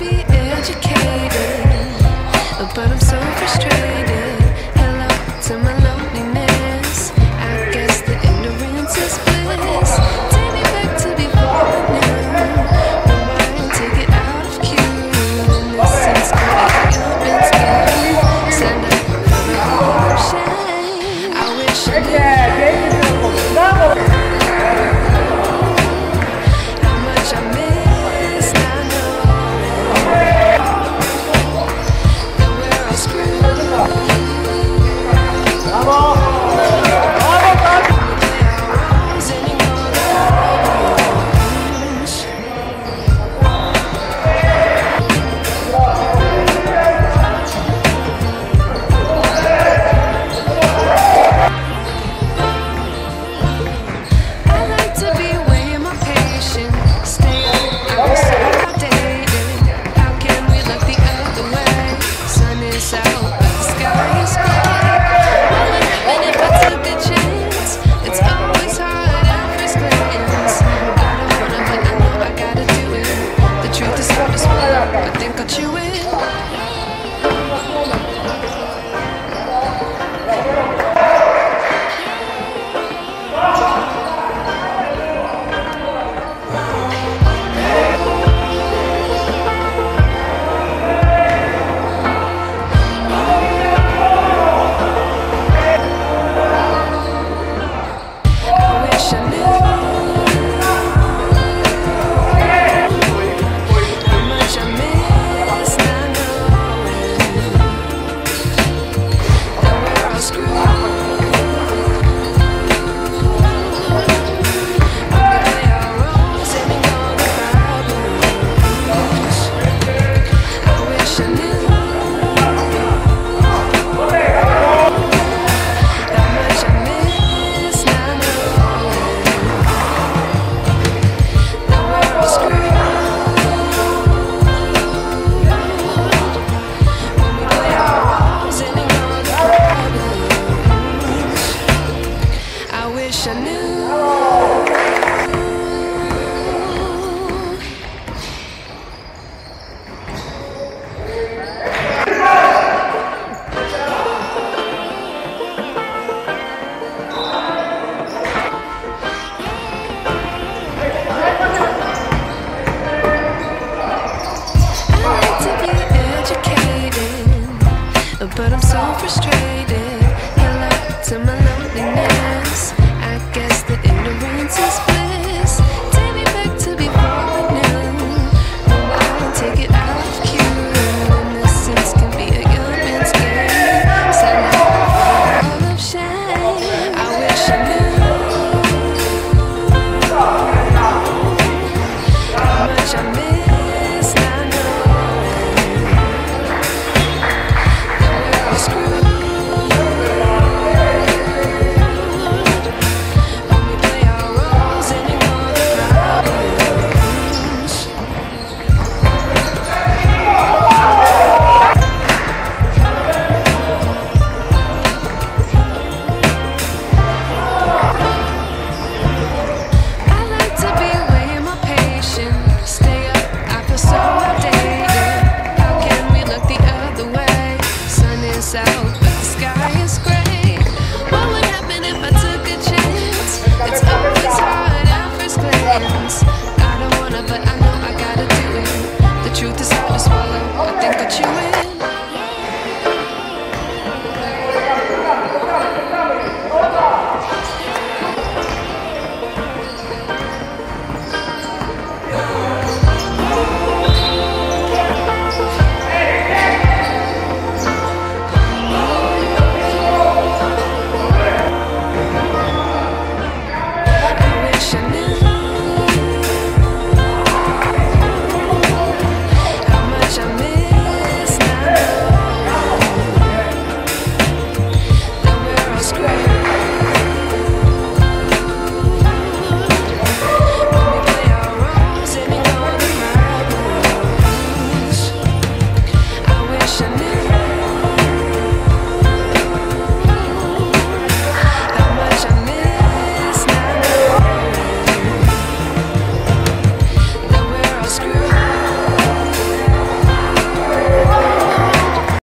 be educated, but I'm so frustrated. Hello to my loneliness. I guess the ignorance is bliss. Take me back to before now. Rewind to get out of queue. In this sense, I've been scared. Send up for revolution. I wish I knew how much I miss. I know that we're all screwed. But I'm so frustrated. Hello to my loneliness. I guess the ignorance is bliss. Take me back to before I knew. Rewind, take it out of cue. Innocence can be a young man's game. Send out all of shame. I wish I knew how much I miss. I know out, but the sky is gray. What would happen if I took a chance? It's always hard at first glance. I don't wanna, but I know I gotta do it. The truth is